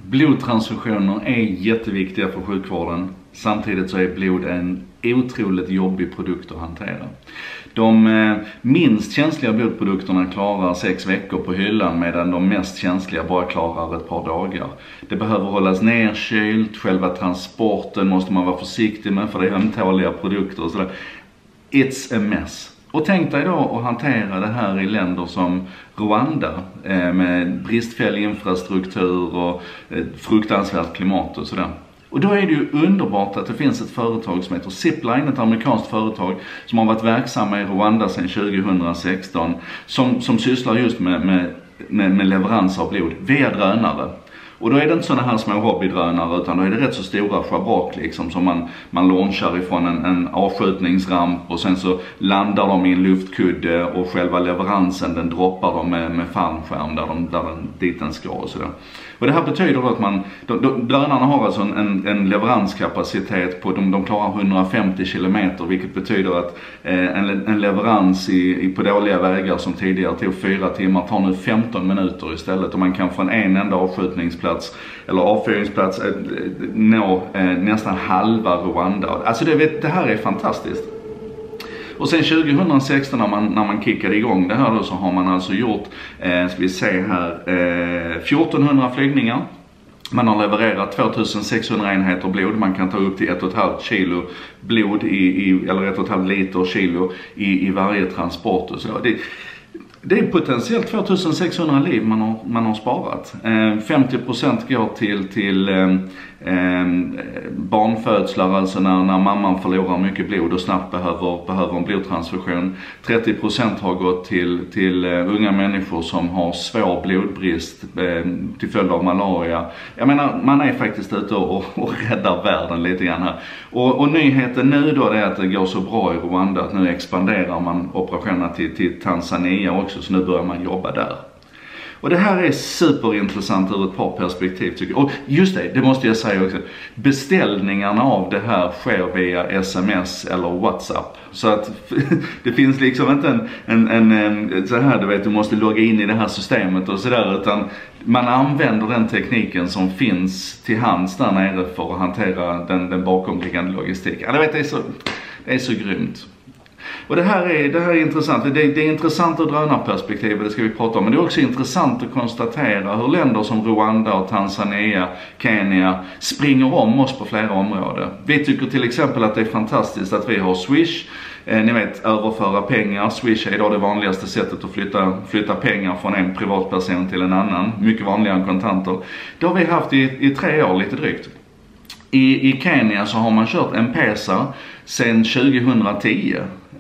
Blodtransfusioner är jätteviktiga för sjukvården. Samtidigt så är blod en otroligt jobbig produkt att hantera. De minst känsliga blodprodukterna klarar 6 veckor på hyllan, medan de mest känsliga bara klarar ett par dagar. Det behöver hållas nedkylt, själva transporten måste man vara försiktig med för det är ömtåliga produkter och sådär. It's a mess. Och tänk dig då att hantera det här i länder som Rwanda med bristfällig infrastruktur och fruktansvärt klimat och sådär. Och då är det ju underbart att det finns ett företag som heter Zipline, ett amerikanskt företag som har varit verksamma i Rwanda sedan 2016 som sysslar just med leverans av blod via drönare. Och då är det inte sådana här små hobbydrönare, utan då är det rätt så stora schabrak liksom som man launchar ifrån en avskjutningsramp och sen så landar de i en luftkudde och själva leveransen den droppar de med fallskärm dit den ska och sådär. Och det här betyder då att drönarna har alltså en leveranskapacitet på, de klarar 150 kilometer, vilket betyder att en leverans på dåliga vägar som tidigare tog 4 timmar tar nu 15 minuter istället, och man kan från en enda avskjutningsplats eller avfyrningsplats nå nästan halva Rwanda. Alltså det här är fantastiskt. Och sen 2016 när man kickade igång det här då, så har man alltså gjort, ska vi se här, 1400 flygningar. Man har levererat 2600 enheter blod. Man kan ta upp till 1,5 kilo blod eller 1,5 liter kilo i varje transport och så. Det är potentiellt 2600 liv man har sparat. 50% går till barnfödslar, alltså när mamman förlorar mycket blod och snabbt behöver en blodtransfusion. 30% har gått till unga människor som har svår blodbrist till följd av malaria. Jag menar, man är faktiskt ute och räddar världen lite grann här. Och nyheten nu då är att det går så bra i Rwanda att nu expanderar man operationerna till Tanzania också, så nu börjar man jobba där. Och det här är superintressant ur ett par perspektiv tycker jag. Och just det måste jag säga också. Beställningarna av det här sker via SMS eller WhatsApp. Så att det finns liksom inte en så här, du vet, du måste logga in i det här systemet och sådär, utan man använder den tekniken som finns till hands där nere för att hantera den bakomliggande logistiken. Jag vet, det är så grymt. Och det här är intressant. Det är intressant ur drönarperspektivet, det ska vi prata om. Men det är också intressant att konstatera hur länder som Rwanda och Tanzania, Kenya springer om oss på flera områden. Vi tycker till exempel att det är fantastiskt att vi har Swish. Ni vet, överföra pengar. Swish är idag det vanligaste sättet att flytta pengar från en privatperson till en annan. Mycket vanligare än kontanter. Det har vi haft i 3 år lite drygt. I Kenya så har man kört M-Pesa sedan 2010.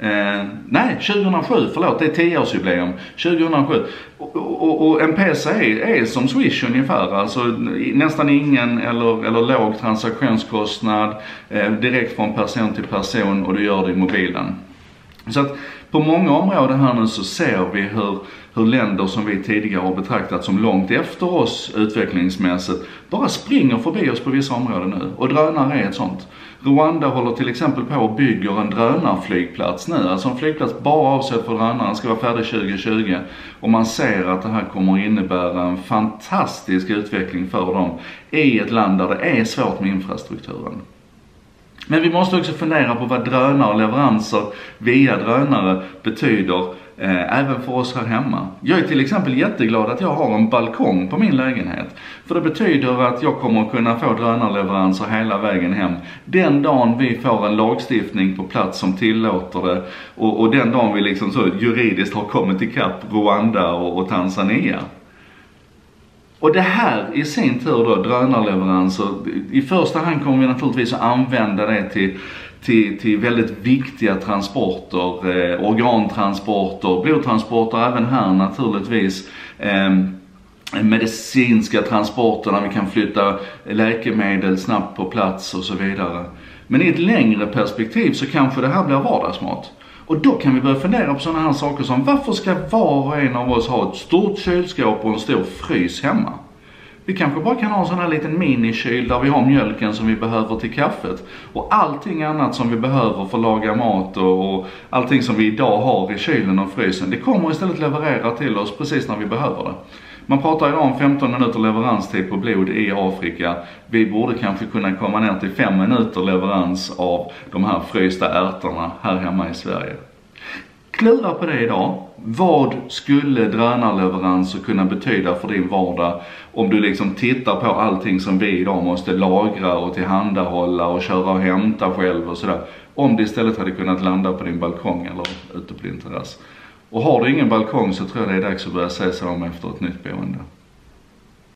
Nej, 2007, förlåt, det är 10-årsjubileum. 2007. Och M-Pesa är som Swish ungefär. Alltså nästan ingen eller låg transaktionskostnad, direkt från person till person, och du gör det i mobilen. Så att på många områden här nu så ser vi hur länder som vi tidigare har betraktat som långt efter oss utvecklingsmässigt bara springer förbi oss på vissa områden nu. Och drönare är ett sånt. Rwanda håller till exempel på och bygger en drönarflygplats nu. Alltså en flygplats bara avsedd för drönare. Den ska vara färdig 2020. Och man ser att det här kommer innebära en fantastisk utveckling för dem i ett land där det är svårt med infrastrukturen. Men vi måste också fundera på vad drönare och leveranser via drönare betyder även för oss här hemma. Jag är till exempel jätteglad att jag har en balkong på min lägenhet. För det betyder att jag kommer att kunna få drönarleveranser hela vägen hem. Den dagen vi får en lagstiftning på plats som tillåter det, och den dagen vi liksom så juridiskt har kommit ikapp Rwanda och Tanzania. Och det här i sin tur då, drönarleveranser, i första hand kommer vi naturligtvis att använda det till väldigt viktiga transporter, organtransporter, blodtransporter, även här naturligtvis medicinska transporter där vi kan flytta läkemedel snabbt på plats och så vidare. Men i ett längre perspektiv så kanske det här blir vardagsmat. Och då kan vi börja fundera på sådana här saker som: varför ska var och en av oss ha ett stort kylskåp och en stor frys hemma? Vi kanske bara kan ha en sån här liten minikyl där vi har mjölken som vi behöver till kaffet. Och allting annat som vi behöver för att laga mat och allting som vi idag har i kylen och frysen, det kommer istället leverera till oss precis när vi behöver det. Man pratar idag om 15 minuter leveranstid på blod i Afrika. Vi borde kanske kunna komma ner till 5 minuter leverans av de här frysta ärtorna här hemma i Sverige. Klura på det idag. Vad skulle drönarleveranser kunna betyda för din vardag om du liksom tittar på allting som vi idag måste lagra och tillhandahålla och köra och hämta själv och sådär. Om det istället hade kunnat landa på din balkong eller ute på din terrass. Och har du ingen balkong så tror jag det är dags att börja se sig om efter ett nytt boende.